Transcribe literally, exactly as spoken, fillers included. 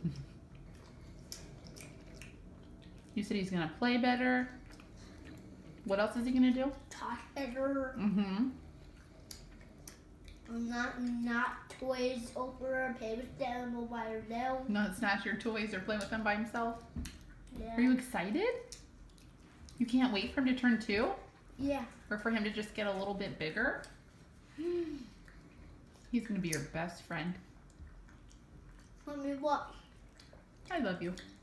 You said he's gonna play better. What else is he gonna do? Talk better. Mm-hmm. Not not toys over, play with them by yourself. Not snatch your toys or play with them by himself. Yeah. Are you excited? You can't wait for him to turn two? Yeah. Or for him to just get a little bit bigger? He's gonna be your best friend. Let me watch. I love you.